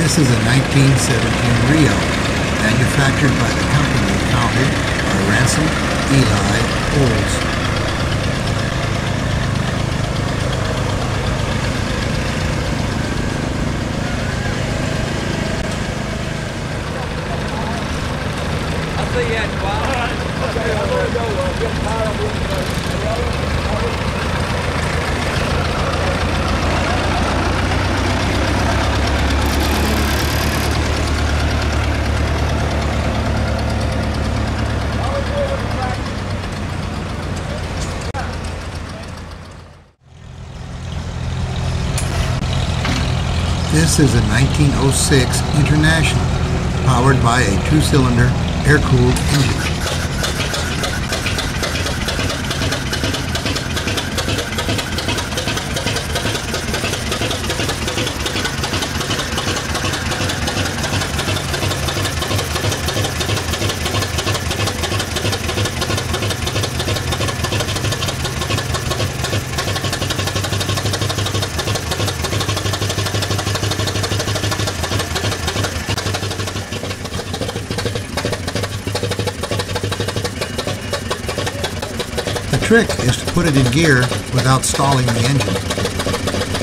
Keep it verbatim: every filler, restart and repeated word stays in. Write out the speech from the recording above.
This is a nineteen seventeen Rio, manufactured by the company founded by Ransom Eli Olds. This is a nineteen oh six International, powered by a two-cylinder, air-cooled engine. The trick is to put it in gear without stalling the engine.